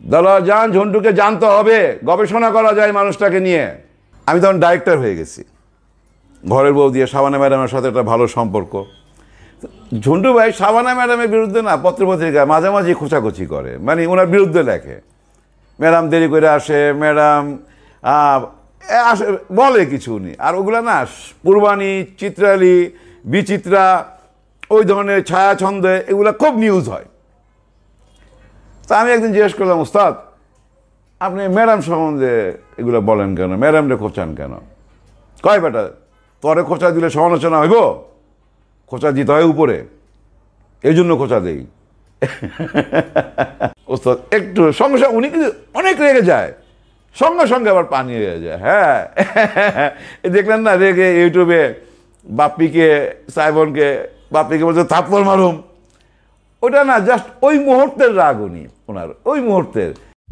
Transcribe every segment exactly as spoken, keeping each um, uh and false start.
দেলোয়ার জাহান ঝন্টুকে জানতে হবে, গবেষণা করা যায় মানুষটাকে নিয়ে। আমি তখন ডাইরেক্টর হয়ে গেছি, ঘরের বউ দিয়ে শাবানা ম্যাডামের সাথে একটা ভালো সম্পর্ক। ঝন্টু ভাই শাবানা ম্যাডামের বিরুদ্ধে না পত্রপত্রিকায় মাঝামাঝি খোঁচাখুচি করে, মানে ওনার বিরুদ্ধে লেখে, ম্যাডাম দেরি করে আসে, ম্যাডাম আসে বলে কিছু উনি। আর ওগুলো না পূর্বাণী, চিত্রালী, বিচিত্রা, ওই ধরনের ছায়াছন্দে এগুলো খুব নিউজ হয়। তা আমি একদিন জিজ্ঞেস করলাম, ওস্তাদ আপনি ম্যাডাম সম্বন্ধে এগুলো বলেন কেন, ম্যাডামরে খোঁচান কেন? কয় বেটা তরে খোঁচা দিলে সমালোচনা হইব, খোঁচা দিতে হয় উপরে, এই জন্য খোঁচা দেই। ওস্তাদ একটু সঙ্গে সঙ্গে উনি কিন্তু অনেক রেগে যায়, সঙ্গে সঙ্গে আবার পানি হয়ে যায়। হ্যাঁ দেখলেন না রেগে ইউটিউবে বাপ্পিকে, সাইবনকে, বাপ্পিকে বলছে থাপ্পড় মারুম, ওটা না জাস্ট ওই মুহূর্তের রাগ উনি, ওনার ওই মুহূর্তের।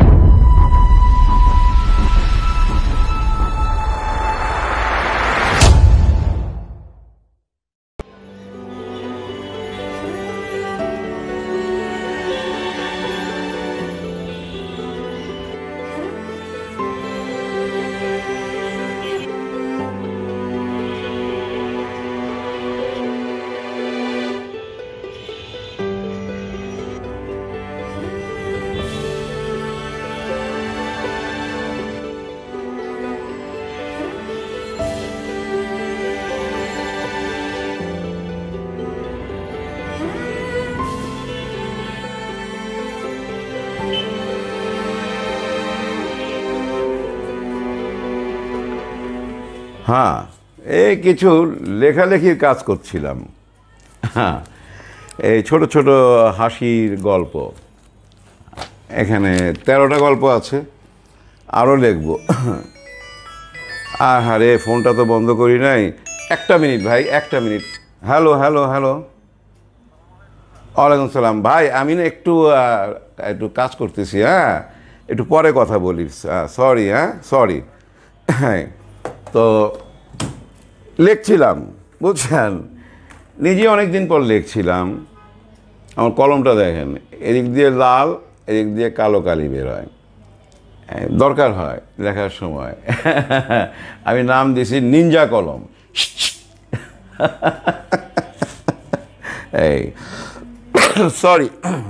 হ্যাঁ, এই কিছু লেখালেখির কাজ করছিলাম। হ্যাঁ, এই ছোট ছোট হাসির গল্প, এখানে তেরোটা গল্প আছে, আরও লিখব। আর হারে ফোনটা তো বন্ধ করি নাই। একটা মিনিট ভাই, একটা মিনিট। হ্যালো হ্যালো হ্যালো, ওয়ালাইকুম সালাম। ভাই আমি না একটু একটু কাজ করতেছি, হ্যাঁ একটু পরে কথা বলি, সরি। হ্যাঁ সরি। হ্যাঁ তো লিখছিলাম, বুঝছেন, নিজে অনেক দিন পর লিখছিলাম। আমার কলমটা দেখেন, এদিক দিয়ে লাল, এদিক দিয়ে কালো কালি বের হয়, দরকার হয় লেখার সময়। আমি নাম দিয়েছি নিনজা কলম। এই সরি।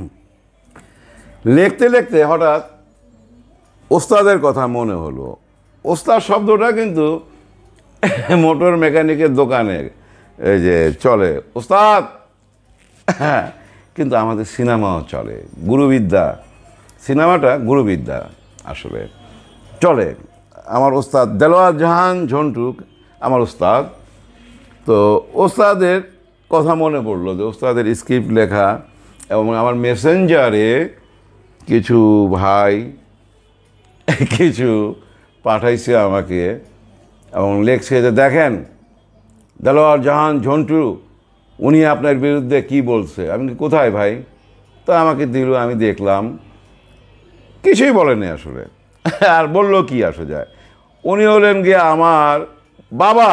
লিখতে লিখতে হঠাৎ ওস্তাদের কথা মনে হলো। ওস্তাদ শব্দটা কিন্তু মোটর মেকানিকের দোকানে এই যে চলে ওস্তাদ, হ্যাঁ, কিন্তু আমাদের সিনেমাও চলে, গুরুবিদ্যা, সিনেমাটা গুরুবিদ্যা আসলে চলে। আমার ওস্তাদ দেলোয়ার জাহান ঝন্টু আমার ওস্তাদ। তো ওস্তাদের কথা মনে পড়লো যে ওস্তাদের স্ক্রিপ্ট লেখা, এবং আমার মেসেঞ্জারে কিছু ভাই কিছু পাঠাইছে আমাকে, এবং লেখছে যে দেখেন দেলোয়ার জাহান ঝন্টু উনি আপনার বিরুদ্ধে কি বলছে। আমি কোথায় ভাই? তো আমাকে দিল, আমি দেখলাম, কিছুই বলেনি আসলে। আর বললো কি আসে যায়, উনি হলেন গিয়ে আমার বাবা।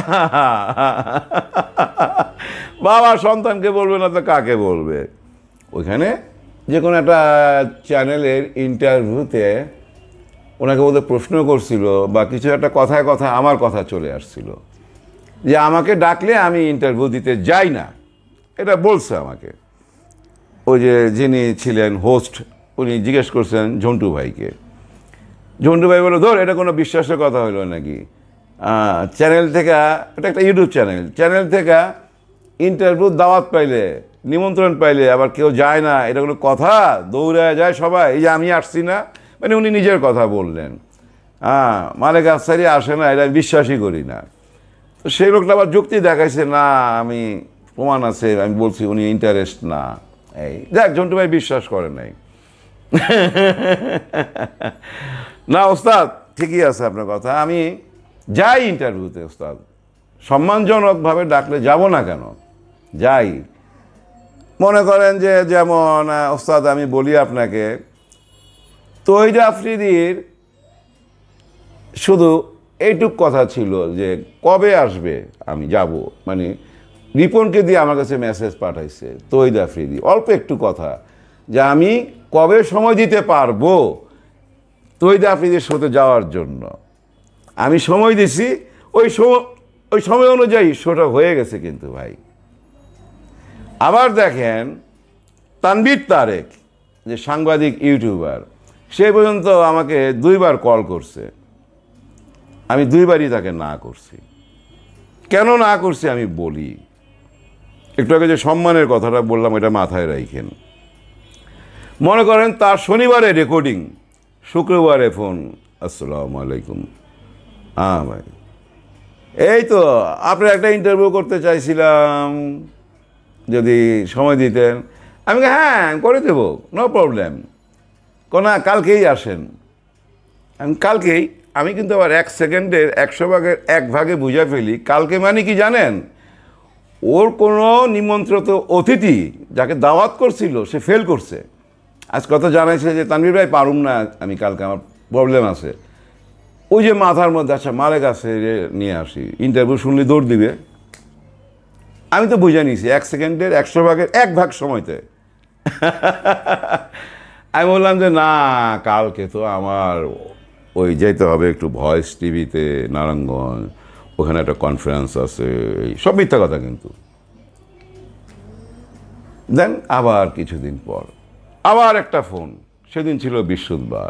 বাবা সন্তানকে বলবে না তো কাকে বলবে? ওইখানে যে কোনো একটা চ্যানেলের ইন্টারভিউতে ওনাকে বলতে প্রশ্ন করছিল, বা কিছু একটা কথায় কথা আমার কথা চলে আসছিল যে আমাকে ডাকলে আমি ইন্টারভিউ দিতে যাই না, এটা বলছে আমাকে। ওই যে যিনি ছিলেন হোস্ট, উনি জিজ্ঞেস করছেন ঝন্টু ভাইকে। ঝন্টু ভাই বলল, ধর এটা কোনো বিশ্বাসের কথা হলো নাকি? চ্যানেল থেকে, এটা একটা ইউটিউব চ্যানেল, চ্যানেল থেকে ইন্টারভিউ দাওয়াত পাইলে, নিমন্ত্রণ পাইলে আবার কেউ যায় না, এটা কোনো কথা? দৌড়ে যায় সবাই, এই যে আমি আসছি না, মানে উনি নিজের কথা বললেন। হ্যাঁ, মালেক আফসারি আসে না, এটা বিশ্বাসই করি না। তো সেই লোকটা আবার যুক্তি দেখাইছে, না আমি প্রমাণ আছে, আমি বলছি উনি ইন্টারেস্ট না। এই দেখ ঝন্টু ভাই বিশ্বাস করে নাই। না ওস্তাদ ঠিকই আছে আপনার কথা, আমি যাই ইন্টারভিউতে ওস্তাদ, সম্মানজনকভাবে ডাকলে যাব না কেন, যাই। মনে করেন যে যেমন ওস্তাদ আমি বলি আপনাকে, তৈরি আফ্রিদির শুধু এইটুক কথা ছিল যে কবে আসবে আমি যাব, মানে রিপনকে দিয়ে আমার কাছে মেসেজ পাঠাইছে তৈরি আফ্রিদি, অল্প একটু কথা যে আমি কবে সময় দিতে পারবো তৈদ আফ্রিদির শোতে যাওয়ার জন্য। আমি সময় দিছি, ওই সময় ওই সময় অনুযায়ী শোটা হয়ে গেছে কিন্তু ভাই। আবার দেখেন তানভীর তারেক, যে সাংবাদিক ইউটিউবার, সে পর্যন্ত আমাকে দুইবার কল করছে, আমি দুইবারই তাকে না করছি। কেন না করছি আমি বলি, একটু আগে যে সম্মানের কথাটা বললাম এটা মাথায় রাখেন। মনে করেন তার শনিবারে রেকর্ডিং, শুক্রবারে ফোন, আসসালামু আলাইকুম, হ্যাঁ ভাই এই তো আপনার একটা ইন্টারভিউ করতে চাইছিলাম, যদি সময় দিতেন। আমি হ্যাঁ করে দেবো, নো প্রবলেম, কোনা কালকেই আসেন। আমি কালকেই, আমি কিন্তু আবার এক সেকেন্ডের একশো ভাগের এক ভাগে বুঝে ফেলি কালকে মানে কি জানেন, ওর কোনো নিমন্ত্রিত অতিথি যাকে দাওয়াত করছিল সে ফেল করছে। আজ কথা জানাইছে যে তানভীর ভাই পারুম না আমি কালকে, আমার প্রবলেম আছে। ওই যে মাথার মধ্যে আচ্ছা মালেক আছে নিয়ে আসি, ইন্টারভিউ শুনলে দৌড় দিবে। আমি তো বুঝে নিয়েছি এক সেকেন্ডের একশো ভাগের এক ভাগ সময়তে। আমি বললাম যে না কালকে তো আমার ওই যেতে হবে একটু ভয়েস টিভিতে নারায়ণগঞ্জ, ওখানে একটা কনফারেন্স আছে, সব মিথ্যা কথা কিন্তু। দেন আবার কিছুদিন পর আবার একটা ফোন, সেদিন ছিল বৃহস্পতিবার,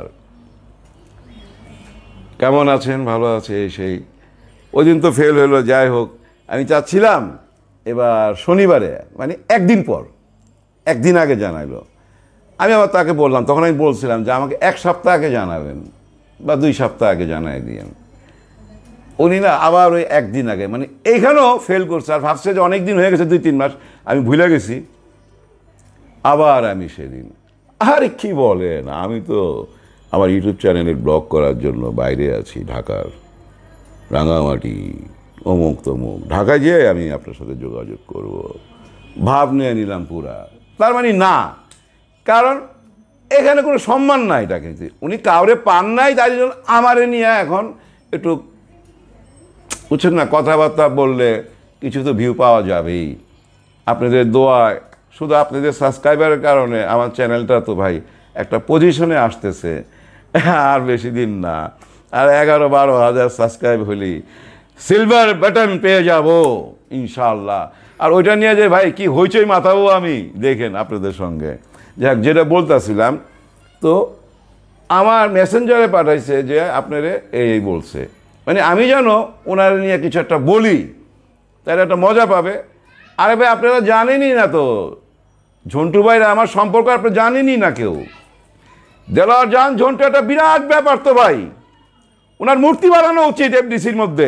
কেমন আছেন, ভালো আছে এই সেই। ওই দিন তো ফেল হলো, যাই হোক আমি চাচ্ছিলাম এবার শনিবারে, মানে একদিন পর, একদিন আগে জানাইলো। আমি আবার তাকে বললাম, তখন আমি বলছিলাম যে আমাকে এক সপ্তাহ আগে জানাবেন বা দুই সপ্তাহ আগে জানাই দিয়েন। উনি না আবার ওই একদিন আগে, মানে এইখানেও ফেল করছে। আর ভাবছে যে অনেক দিন হয়ে গেছে, দুই তিন মাস, আমি ভুলে গেছি। আবার আমি সেদিন, আরে কি বলেন, আমি তো আমার ইউটিউব চ্যানেলের ব্লগ করার জন্য বাইরে আছি, ঢাকার রাঙামাটি অমুক তমুক, ঢাকায় যেয়ে আমি আপনার সাথে যোগাযোগ করব, ভাব নিয়ে নিলাম পুরা। তার মানে না, কারণ এখানে কোনো সম্মান নাই, এটা কিন্তু উনি কাউরে পান নাই, তাই জন্য আমারে নিয়ে এখন একটু বুঝছেন না, কথাবার্তা বললে কিছু তো ভিউ পাওয়া যাবেই। আপনাদের দোয়ায়, শুধু আপনাদের সাবস্ক্রাইবারের কারণে আমার চ্যানেলটা তো ভাই একটা পজিশনে আসতেছে। আর বেশি দিন না, আর এগারো বারো হাজার সাবস্ক্রাইব হলি সিলভার বাটন পেয়ে যাব ইনশাআল্লাহ। আর ওইটা নিয়ে যে ভাই কি হইচই মাথাবো আমি, দেখেন আপনাদের সঙ্গে। যাক, যেটা বলতেছিলাম, তো আমার মেসেঞ্জারে পাঠাইছে যে আপনারে এই বলছে, মানে আমি যেন ওনার নিয়ে কিছু একটা বলি, তাহলে একটা মজা পাবে। আরে ভাই আপনারা জানেনই না তো ঝন্টু ভাইরা আমার সম্পর্ক, আপনারা জানেনই না কেউ। দেলোয়ার জাহান ঝন্টু একটা বিরাট ব্যাপার তো ভাই, ওনার মূর্তি বানানো উচিত এফডিসির মধ্যে।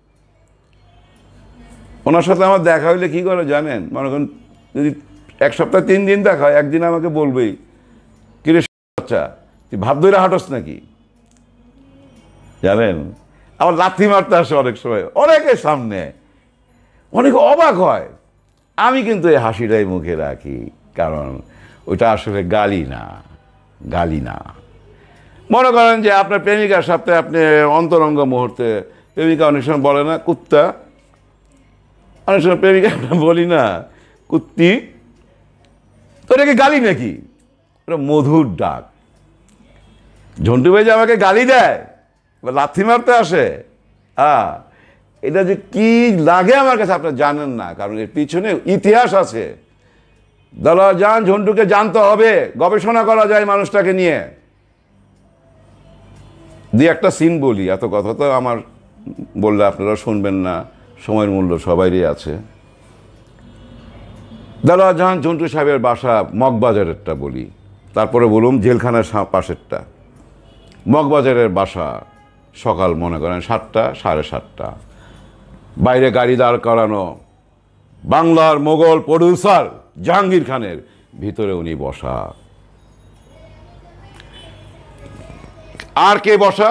ওনার সাথে আমার দেখা হইলে কী করে জানেন, মনে করেন যদি এক সপ্তাহ তিন দিন দেখা হয়, একদিন আমাকে বলবেই কিরে আচ্ছা তুই ভাব ধরে হাঁটস নাকি, জানেন। আবার লাথি মারতে আসে অনেক সময়, অনেকের সামনে, অনেকে অবাক হয়। আমি কিন্তু এই হাসিটাই মুখে রাখি, কারণ ওইটা আসলে গালি না, গালি না। মনে করেন যে আপনার প্রেমিকার সাথে আপনি অন্তরঙ্গ মুহূর্তে, প্রেমিকা অনেক সময় বলে না কুত্তা, অনেক সময় প্রেমিকা আমরা বলি না কুত্তি, তো এটাকে গালি নাকি? ওটা মধুর ডাক। ঝন্টু ভাই যে আমাকে গালি দেয় বা লাথি মারতে আসে, হ্যাঁ, এটা যে কি লাগে আমার কাছে আপনারা জানেন না, কারণ এর পিছনে ইতিহাস আছে। দেলোয়ার জাহান ঝন্টুকে জানতে হবে, গবেষণা করা যায় মানুষটাকে নিয়ে। দিয়ে একটা সিন বলি, এত কথা তো আমার বললে আপনারা শুনবেন না, সময়ের মূল্য সবাইরই আছে। দেলোয়ার জাহান ঝন্টু সাহেবের বাসা মগবাজারেরটা বলি, তারপরে বলুন জেলখানার পাশেরটা। মগবাজারের বাসা, সকাল মনে করেন সাতটা সাড়ে সাতটা, বাইরে গাড়ি দাঁড় করানো, বাংলার মোগল প্রডিউসার জাহাঙ্গীর খানের, ভিতরে উনি বসা। আর কে বসা?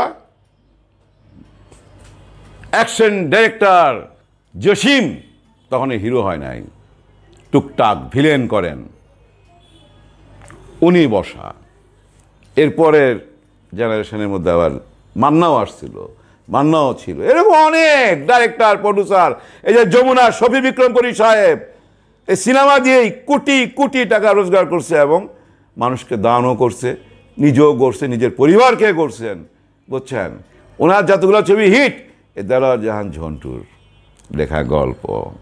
অ্যাকশন ডিরেক্টর জসিম, তখন হিরো হয় নাই, টুকটাক ভিলেন করেন, উনি বসা। এরপরের জেনারেশনের মধ্যে আবার মান্নাও আসছিল, মান্নাও ছিল, এরকম অনেক ডাইরেক্টর প্রডিউসার। এই যে যমুনা শফি বিক্রমপুরী সাহেব, এই সিনেমা দিয়েই কোটি কোটি টাকা রোজগার করছে এবং মানুষকে দানও করছে, নিজেও গড়ছেন, নিজের পরিবারকে গড়ছেন, বুঝছেন। ওনার যতগুলো ছবি হিট, এ দেলোয়ার জাহান ঝন্টুর লেখা গল্প।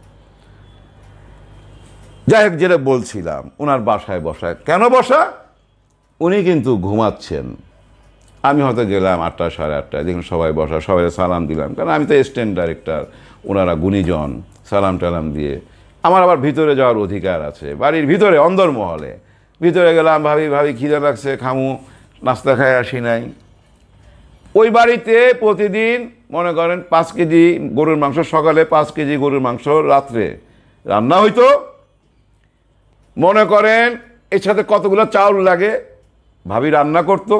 যাই হোক, যেটা বলছিলাম, ওনার বাসায় বসা, কেন বসা? উনি কিন্তু ঘুমাচ্ছেন। আমি হয়তো গেলাম আটটা সাড়ে আটটায়, দেখুন সবাই বসা, সবাই সালাম দিলাম, কারণ আমি তো অ্যাসিস্ট্যান্ট ডাইরেক্টর, ওনারা গুণীজন, সালাম টালাম দিয়ে আমার আবার ভিতরে যাওয়ার অধিকার আছে, বাড়ির ভিতরে অন্দরমহলে। ভিতরে গেলাম, ভাবি ভাবি খিদে লাগছে, খামু, নাস্তা খায় আসি নাই। ওই বাড়িতে প্রতিদিন মনে করেন পাঁচ কেজি গরুর মাংস সকালে, পাঁচ কেজি গরুর মাংস রাত্রে রান্না হইতো। মনে করেন এর সাথে কতগুলো চাউল লাগে, ভাবি রান্না করতো।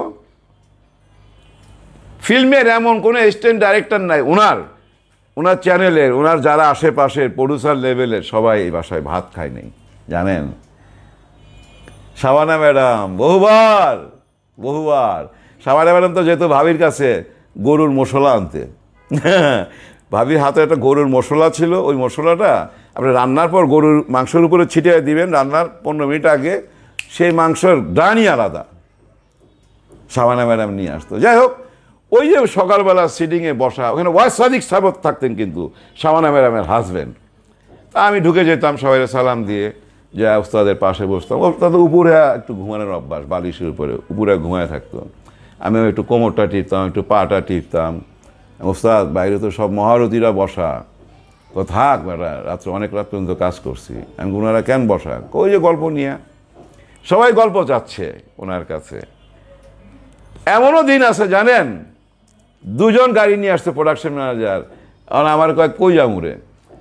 ফিল্মের এমন কোনো অ্যাসিস্ট্যান্ট ডাইরেক্টর নাই, ওনার ওনার চ্যানেলের, ওনার যারা আশেপাশের প্রডিউসার লেভেলের সবাই এই বাসায় ভাত খায় নাই, জানেন। শাবানা ম্যাডাম বহুবার বহুবার শাবানা ম্যাডাম তো যেহেতু ভাবির কাছে গরুর মশলা আনতে, ভাবির হাতে একটা গরুর মশলা ছিল, ওই মশলাটা আপনি রান্নার পর গরুর মাংসের উপরে ছিটিয়ে দিবেন, রান্নার পনেরো মিনিট আগে সেই মাংসের ডানই আলাদা, শাবানা ম্যাডাম নিয়ে আসতো। যাই হোক, ওই যে সকালবেলা সিটিংয়ে বসা, ওখানে ওয়াজ সাদিক সাহেব থাকতেন কিন্তু, শাবানা ম্যাডামের হাজব্যান্ড। তা আমি ঢুকে যেতাম সবাই সালাম দিয়ে, যা ওস্তাদের পাশে বসতাম। ওস্তাদ উপরে একটু ঘুমানোর অভ্যাস, বালিশের উপরে উপরে ঘুমায় থাকতো। আমি একটু কোমরটা টিপতাম, একটু পাটা টিপতাম। ওস্তাদ বাইরে তো সব মহারথীরা বসা, তো থাক বেটা, রাত্রে অনেক রাত পর্যন্ত কাজ করছি। আমি ওনারা কেন বসা? ওই যে গল্প নিয়ে সবাই গল্প চাচ্ছে ওনার কাছে। এমনও দিন আছে জানেন, দুজন গাড়ি নিয়ে আসছে প্রোডাকশন ম্যানেজার, আর আমার কয়েক কই জামুরে।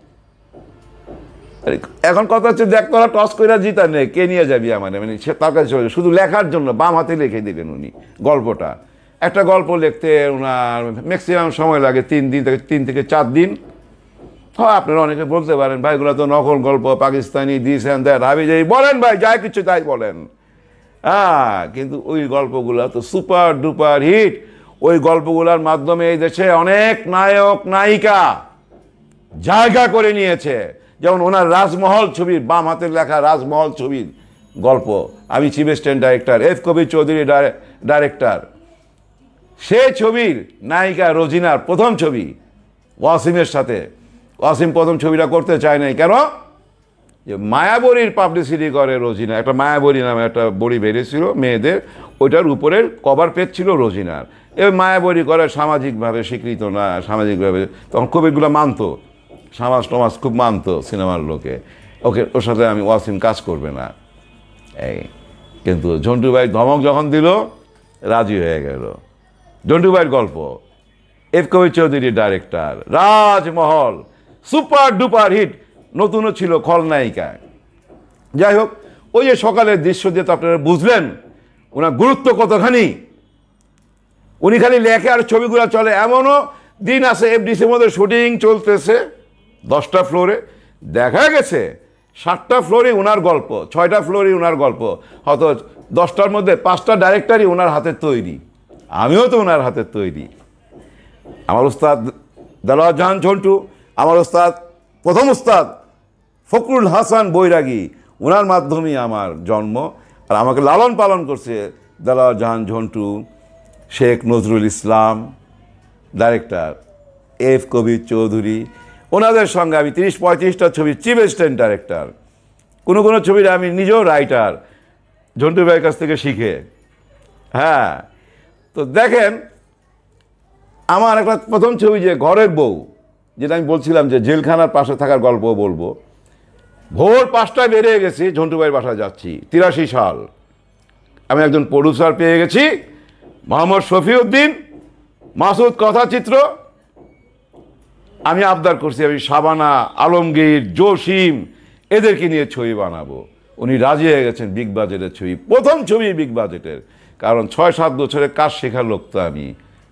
এখন কথা হচ্ছে, দেখ তোরা টস করে জিতা নেই, কে নিয়ে যাবি আমার, মানে সে তার কাছে চলে, শুধু লেখার জন্য বাম হাতে লিখে দেবেন উনি গল্পটা। একটা গল্প লিখতে ওনার ম্যাক্সিমাম সময় লাগে তিন দিন থেকে তিন থেকে চার দিন। হ্যাঁ, আপনারা অনেকে বলতে পারেন ভাই এগুলো তো নকল গল্প, পাকিস্তানি দিস অ্যান্ড দ্যাট, হাবি যাই বলেন ভাই, যাই কিছু তাই বলেন। হ্যাঁ, কিন্তু ওই গল্পগুলো তো সুপার ডুপার হিট। ওই গল্পগুলোর মাধ্যমে এই দেশে অনেক নায়ক নায়িকা জায়গা করে নিয়েছে। যেমন ওনার রাজমহল ছবির, বাম হাতের লেখা রাজমহল ছবির গল্প, আমি chief assistant director, F Kabir Chowdhury director. সে ছবির নায়িকা রোজিনার প্রথম ছবি ওয়াসিমের সাথে। ওয়াসিম প্রথম ছবিটা করতে চায় নাই, কেন? যে মায়াবরীর পাবলিসিটি করে রোজিনা, একটা মায়াবরী নামে একটা বড়ি বেরিয়েছিল মেয়েদের, ওইটার উপরের কভার পেজ ছিল রোজিনার। এ মায়াবরী করে সামাজিকভাবে স্বীকৃত না, সামাজিকভাবে তখন খুব এগুলো মানতো, সমাজ টমাজ খুব মানতো সিনেমার লোকে। ওকে, ওর সাথে আমি ওয়াসিম কাজ করবে না এই। কিন্তু ঝন্টু ভাই ধমক যখন দিল, রাজি হয়ে গেল। ঝন্টু ভাইয়ের গল্প, এফ কবির চৌধুরীর director, Rajmahal super duper hit, নতুনও ছিল খলনায়িকা। যাই হোক, ওই যে সকালের দৃশ্য দিয়ে তো আপনারা বুঝলেন ওনার গুরুত্ব কতখানি। উনি খালি লেখে আর ছবিগুলো চলে। এমনও দিন আছে এফডিসির মধ্যে শুটিং চলতেছে, দশটা ফ্লোরে দেখা গেছে সাতটা ফ্লোরে ওনার গল্প, ছয়টা ফ্লোরে ওনার গল্প, হয়তো দশটার মধ্যে পাঁচটা ডাইরেক্টরই ওনার হাতের তৈরি। আমিও তো ওনার হাতের তৈরি। আমার উস্তাদ দেলোয়ার জাহান ঝন্টু, আমার উস্তাদ প্রথম উস্তাদ ফখরুল হাসান বৈরাগী, ওনার মাধ্যমেই আমার জন্ম। আর আমাকে লালন পালন করছে দেলোয়ার জাহান ঝন্টু, শেখ নজরুল ইসলাম ডাইরেক্টর, এফ কবির চৌধুরী। ওনাদের সঙ্গে আমি তিরিশ পঁয়ত্রিশটা ছবি চিফ অ্যাসিস্ট্যান্ট ডাইরেক্টর। কোনো কোনো ছবির আমি নিজেও রাইটার, ঝন্টু ভাইয়ের কাছ থেকে শিখে। হ্যাঁ, তো দেখেন আমার একটা প্রথম ছবি যে ঘরের বউ, যেটা আমি বলছিলাম যে জেলখানার পাশে থাকার গল্প বলবো। ভোর পাঁচটায় বেরিয়ে গেছি, ঝন্টু ভাইয়ের বাসায় যাচ্ছি, তিরাশি সাল। আমি একজন প্রডিউসার পেয়ে গেছি, মোহাম্মদ শফিউদ্দিন, মাসুদ কথাচিত্র। আমি আবদার করছি আমি শাবানা, আলমগীর, জসিম এদেরকে নিয়ে ছবি বানাবো। উনি রাজি হয়ে গেছেন। বিগ বাজেটের ছবি, প্রথম ছবি বিগ বাজেটের, কারণ ছয় সাত বছরের কাজ শেখার লোক তো আমি।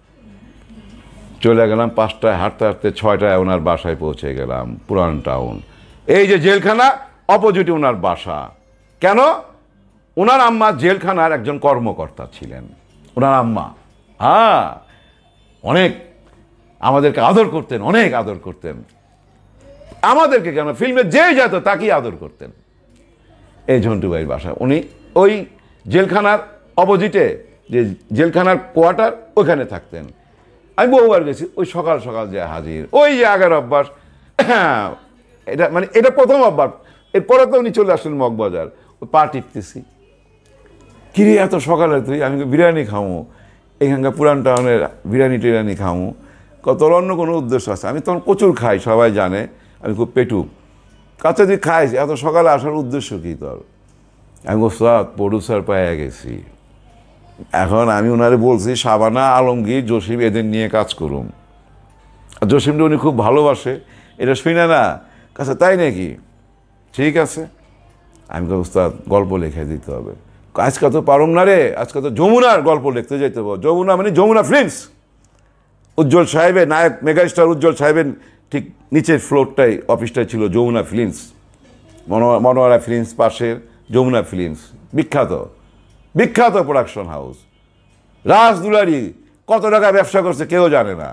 চলে গেলাম পাঁচটায়, হাঁটতে হাঁটতে ছয়টায় ওনার বাসায় পৌঁছে গেলাম, পুরান টাউন। এই যে জেলখানা, অপোজিটে ওনার বাসা। কেন? ওনার আম্মা জেলখানার একজন কর্মকর্তা ছিলেন। ওনার আম্মা হ্যাঁ অনেক আমাদেরকে আদর করতেন, অনেক আদর করতেন আমাদেরকে। কেন, ফিল্মে যে যেত তাকেই আদর করতেন। এই ঝন্টু ভাইয়ের বাসা, উনি ওই জেলখানার অপোজিটে যে জেলখানার কোয়ার্টার ওইখানে থাকতেন। আমি বহুবার গেছি, ওই সকাল সকাল যে হাজির, ওই যে আগের অভ্যাস। এটা মানে এটা প্রথম অভ্যাস। এরপরে তো উনি চলে আসলেন মগবাজার, ওই পা টিপতেছি, কিরে এত সকালে তুই? আমি বিরিয়ানি খামো, এখানকার পুরান টাউনের বিরিয়ানি টিরিয়ানি খামো। কত অন্য কোনো উদ্দেশ্য আছে? আমি তখন প্রচুর খাই, সবাই জানে আমি খুব পেটুক। কাছে তুই খাইস, এত সকালে আসার উদ্দেশ্য কী তোর? আমি ওস্তাদ প্রডিউসার পাইয়া গেছি, এখন আমি ওনারে বলছি শাবানা, আলমগীর, জসিম এদের নিয়ে কাজ করুন। আর জসিমটা উনি খুব ভালোবাসে, এটা শুনে না কাছে, তাই নাকি? ঠিক আছে। আমি তো ওস্তাদ গল্প লিখে দিতে হবে। আজকে তো পারুম না রে, আজকে তো যমুনার গল্প লিখতে যেতে হবে। যমুনা মানে যমুনা ফিল্মস, উজ্জ্বল সাহেবের নায়ক মেগাস্টার উজ্জ্বল সাহেবের ঠিক নিচের ফ্লোরটাই অফিসটাই ছিল যমুনা ফিল্মস, মনোয়ারা ফিল্মস পাশের যমুনা ফিল্মস, বিখ্যাত বিখ্যাত প্রোডাকশন হাউস। রাজ দুলারি কত টাকা ব্যবসা করছে কেউ জানে না।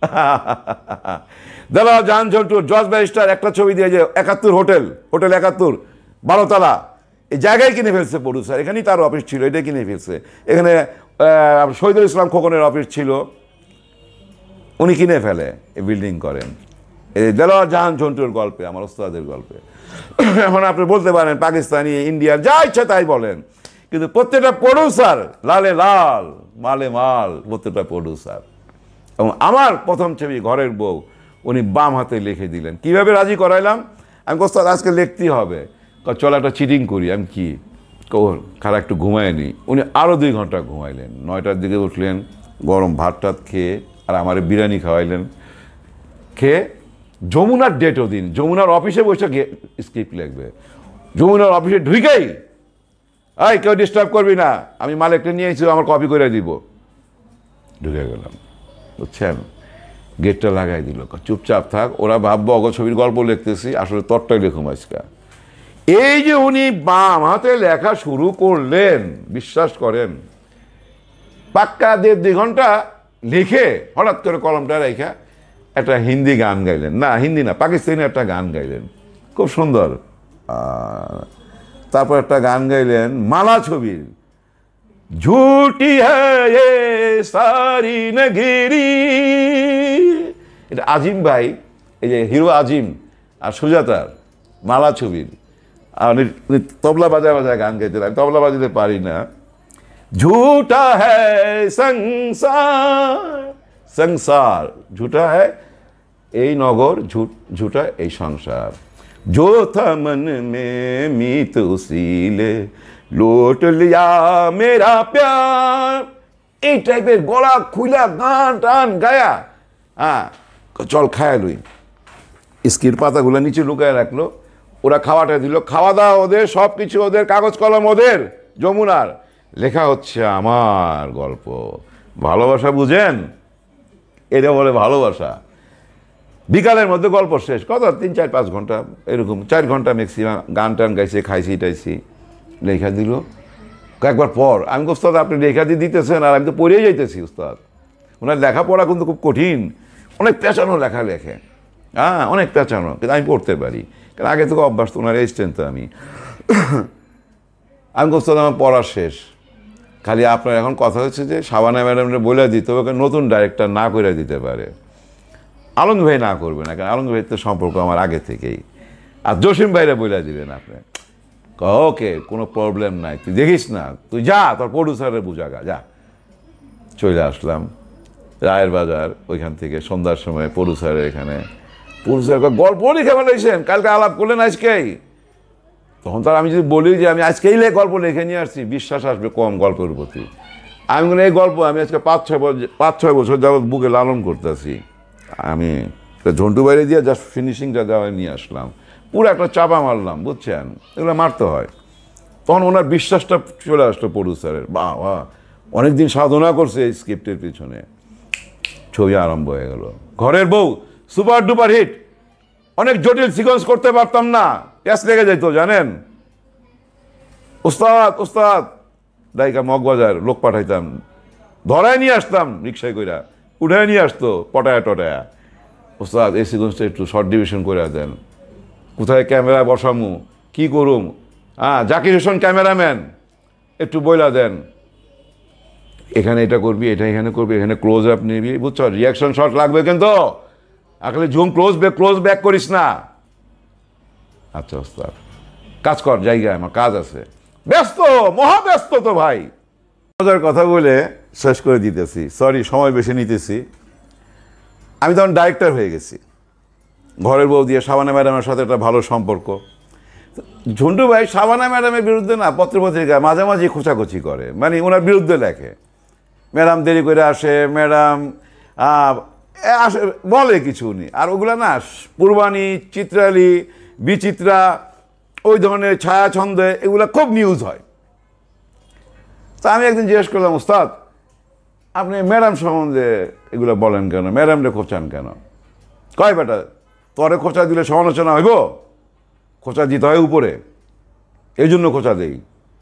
দাদা জাহান ঝন্টুর জজ ব্যারিস্টার একটা ছবি দিয়ে যে একাত্তর হোটেল হোটেল একাত্তর বারোতলা, এই জায়গায় কিনে ফেলছে প্রডিউসার, এখানেই তার অফিস ছিল, এটাই কিনে ফেলছে। এখানে শহীদুল ইসলাম খোকনের অফিস ছিল, উনি কিনে ফেলে এই বিল্ডিং করেন। এই দেলোয়ার জাহান ঝন্টুর গল্পে, আমার ওস্তাদের গল্পে। এখন আপনি বলতে পারেন পাকিস্তানি, ইন্ডিয়ার, যা ইচ্ছা তাই বলেন, কিন্তু প্রত্যেকটা প্রডিউসার লালে লাল মালে মাল, প্রত্যেকটা প্রডিউসার। এবং আমার প্রথম ছবি ঘরের বউ উনি বাম হাতে লিখে দিলেন। কিভাবে রাজি করাইলাম? আমি ওস্তাদ আজকে লিখতেই হবে, চল একটা চিটিং করি। আমি কি খারাপ একটু ঘুমায়নি, উনি আরও দুই ঘন্টা ঘুমাইলেন। নয়টার দিকে উঠলেন, গরম ভাত টাত খেয়ে আর আমার বিরিয়ানি খাওয়াইলেন। খেয়ে যমুনার ডেটও দিন, যমুনার অফিসে বসে স্ক্রিপ্ট লিখবে। যমুনার অফিসে ঢুকেই, এই কেউ ডিস্টার্ব করবি না, আমি মালেকটা নিয়ে এসেছি, আমার কপি করে দিব। ঢুকে গেলাম, বুঝছেন, গেটটা লাগাই দিল, চুপচাপ থাক, ওরা ভাববো অগ ছবির গল্প লিখতেছি, আসলে তরটাই লেখুম আজকা। এই যে উনি বাম হাতে লেখা শুরু করলেন, বিশ্বাস করেন পাক্কা দেড় দুই ঘন্টা লিখে হঠাৎ করে কলমটা রেখা একটা হিন্দি গান গাইলেন, না হিন্দি না পাকিস্তানি একটা গান গাইলেন, খুব সুন্দর। তারপর একটা গান গাইলেন মালা ছবির, ঝুটি হ্যায় সারি নগিরি। এটা আজিম ভাই, এই যে হিরো আজিম আর সুজাতার মালা ছবির, আর উনি তবলা বাজায় বাজায় গান গাইতেন, আমি তবলা বাজাতে পারি না। ঝুটা হ্যায় সংসার, সংসার ঝুটা হ্যায় এই নগর, ঝুট ঝুটা এই সংসার। जो था मन में मीत उसीले लौट लिया मेरा प्यार। এই টাইপের গলা খুইলা গান টান গায়া, হ্যাঁ চল খায়া লই। স্কির পাতাগুলো নিচে লুকায় রাখলো, ওরা খাওয়াটা দিল, খাওয়া দাওয়া ওদের, সব কিছু ওদের, কাগজ কলম ওদের, যমুনার লেখা হচ্ছে আমার গল্প। ভালোবাসা বুঝেন, এটা বলে ভালোবাসা। বিকালের মধ্যে গল্প শেষ, কত তিন চার পাঁচ ঘন্টা এরকম, চার ঘন্টা ম্যাক্সিমাম গান টান গাইছে, খাইছি টাইছি, লেখা দিল। কয়েকবার পর আমি ওস্তাদ আপনি লেখা দিয়ে দিতেছেন আর আমি তো পড়েই যাইতেছি ওস্তাদ। ওনার লেখাপড়া কিন্তু খুব কঠিন, অনেক পেঁচানো লেখা লেখে, হ্যাঁ অনেক পেঁচানো, কিন্তু আমি পড়তে পারি, কারণ আগে থেকে অভ্যাস তো, ওনার এসছেন তো। আমি আমি ওস্তাদ আমার পড়া শেষ, খালি আপনার এখন কথা হচ্ছে যে শাবানা ম্যাডামরা বলে দিতে হবে, নতুন ডাইরেক্টর না করে দিতে পারে, আলমগীর ভাই না করবে না, কারণ আলমগীর ভাইয়ের তো সম্পর্ক আমার আগে থেকেই, আর জসিম ভাইরা বলে দিবেন আপনি। ওকে কোনো প্রবলেম নাই, তুই দেখিস না, তুই যা, তোর প্রডিউসারের বুঝাগা যা। চলে আসলাম রায়ের বাজার, ওইখান থেকে সন্ধ্যার সময় প্রডিউসারের এখানে, প্রডিউসার গল্প লিখে ফেলেছেন, কালকে আলাপ করলেন আজকেই। তখন তার আমি যদি বলি যে আমি আজকেই লে গল্প লিখে নিয়ে আসছি, বিশ্বাস আসবে কম গল্পের প্রতি। আমি বলি এই গল্প আমি আজকে পাঁচ ছয় বছর পাঁচ ছয় বছর যাবৎ বুকে লালন করতেছি। আমি ঝন্টু বাইরে দিয়ে জাস্ট ফিনিশিংটা দেওয়া নিয়ে আসলাম, পুরো একটা চাপা মারলাম, বুঝছেন, এগুলো মারতে হয়। তখন ওনার বিশ্বাসটা চলে আসলো প্রডিউসারের, বাহ বাহ অনেকদিন সাধনা করছে এই স্ক্রিপ্টের পিছনে। ছবি আরম্ভ হয়ে গেল, ঘরের বউ সুপার ডুপার হিট। অনেক জটিল সিকোয়েন্স করতে পারতাম না, প্যাস লেগে যেত জানেন। ওস্তাদ ওস্তাদ দায়িকা মগবাজার লোক পাঠাইতাম, ধরায় নিয়ে আসতাম রিক্সায় কইরা, উঠায় নিয়ে আসতো পটায়া টটায়া। ওস্তাদ এই সিকোয়েন্সটা একটু শর্ট ডিভিশন করে দেন, কোথায় ক্যামেরা বসামু, কি করুম, হ্যাঁ জাকির হোসেন ক্যামেরাম্যান একটু বইলা দেন। এখানে এটা করবি, এটা এখানে করবি, এখানে ক্লোজ আপ নিবি, বুঝছো? রিয়াকশন শট লাগবে কিন্তু, আসলে zoom close back close back করিস না। আচ্ছা ওস্তাদ, কাজ কর, জায়গায় আমার কাজ আছে। ব্যস্ত, মহাব্যস্ত তো ভাই। মজার কথা বলে শেষ করে দিতেছি, সরি সময় বেশি নিতেছি। আমি তখন ডাইরেক্টর হয়ে গেছি, ঘরের বউ দিয়ে শাবানা ম্যাডামের সাথে একটা ভালো সম্পর্ক। ঝন্টু ভাই শাবানা ম্যাডামের বিরুদ্ধে না পত্রপত্রিকায় মাঝে মাঝে খোঁচাখুচি করে, মানে ওনার বিরুদ্ধে লেখে, ম্যাডাম দেরি করে আসে, ম্যাডাম আসে বলে কিছু উনি। আর ওগুলো না পূর্বাণী, চিত্রালী, বিচিত্রা, ওই ধরনের ছায়া ছন্দে এগুলো খুব নিউজ হয়। তা আমি একদিন জিজ্ঞেস করলাম, ওস্তাদ আপনি ম্যাডাম সম্বন্ধে এগুলো বলেন কেন, ম্যাডামরে খোঁচান কেন? কয় বেটা, তরে খোঁচা দিলে সমালোচনা হইব, খোঁচা দিতে হয় উপরে, এই জন্য খোঁচা দেই।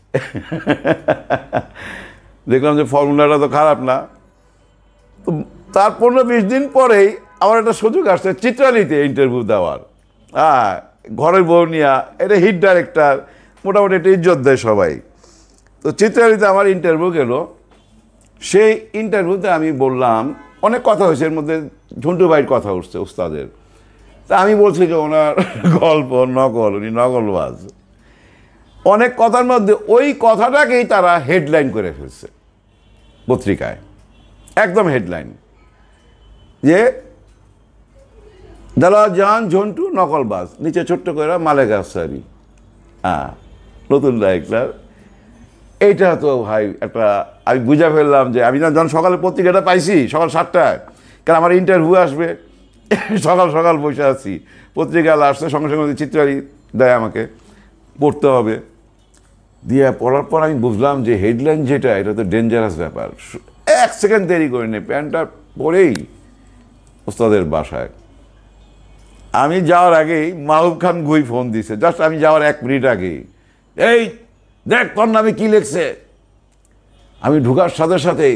দেখলাম যে ফর্মুলাটা তো খারাপ না। তো তার পনেরো বিশ দিন পরেই আমার একটা সুযোগ আসছে চিত্রালীতে ইন্টারভিউ দেওয়ার। হ্যাঁ, ঘরের বউ নিয়া, এটা হিট ডাইরেক্টর, মোটামুটি একটা ইজ্জত দেয় সবাই। তো চিত্রালীতে আমার ইন্টারভিউ গেল। সেই ইন্টারভিউতে আমি বললাম, অনেক কথা হয়েছে, এর মধ্যে ঝন্টু ভাইয়ের কথা উঠছে ওস্তাদের। তা আমি বলছি যে ওনার গল্প নকল, উনি নকলবাজ। অনেক কথার মধ্যে ওই কথাটাকেই তারা হেডলাইন করে ফেলছে পত্রিকায়, একদম হেডলাইন, যে দেলোয়ার জাহান ঝন্টু নকলবাজ, নিচে ছোট্ট করে মালেক আফসারি, হ্যাঁ নতুন ডাইরেক্টর। এইটা তো ভাই একটা, আমি বুঝে ফেললাম যে আমি যখন সকালে পত্রিকাটা পাইছি সকাল সাতটায়, কারণ আমার ইন্টারভিউ আসবে, সকাল সকাল বসে আছি, পত্রিকা আসছে সঙ্গে সঙ্গে চিত্রালী দেয় আমাকে, পড়তে হবে। দিয়ে পড়ার পর আমি বুঝলাম যে হেডলাইন যেটা, এটা তো ডেঞ্জারাস ব্যাপার। এক সেকেন্ড দেরি করে নি, প্যান্টটা পরেই ওস্তাদের বাসায়। আমি যাওয়ার আগেই মাহবুব খান গুই ফোন দিছে, জাস্ট আমি যাওয়ার এক মিনিট আগেই, এই দেখ তোর নামে কি লিখছে। আমি ঢুকার সাথে সাথেই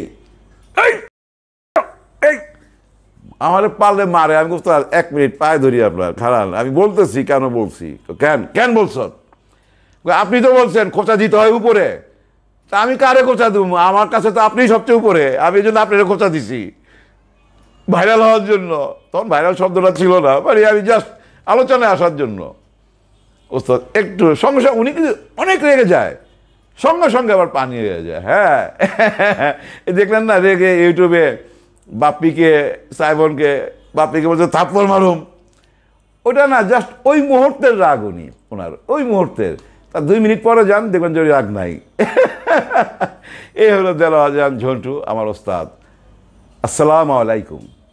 আমার পারলে মারে। আমি বুঝতে এক মিনিট পায়ে ধরি, আপনার খারাপ, আমি বলতেছি কেন বলছি, কেন কেন বলছ? আপনি তো বলছেন খোঁচা দিতে হয় উপরে, তা আমি কারে খোঁচা দেবো? আমার কাছে তো আপনি সবচেয়ে উপরে, আমি এই জন্য আপনার খোঁচা দিছি ভাইরাল হওয়ার জন্য। তখন ভাইরাল শব্দটা ছিল না, মানে আমি জাস্ট আলোচনায় আসার জন্য। ওস্তাদ একটু সঙ্গে সঙ্গে, উনি কিন্তু অনেক রেগে যায়, সঙ্গে সঙ্গে আবার পানি হয়ে যায়। হ্যাঁ, দেখলেন না রেগে ইউটিউবে বাপ্পিকে, সাইবনকে, বাপ্পিকে বলছে থাপ্পড় মারুম। ওটা না জাস্ট ওই মুহূর্তের রাগ উনি, ওনার ওই মুহূর্তের। তার দুই মিনিট পরে যান, দেখবেন যে রাগ নাই। এই হলো দেলোয়ার জাহান ঝন্টু, আমার ওস্তাদ। আসসালামু আলাইকুম।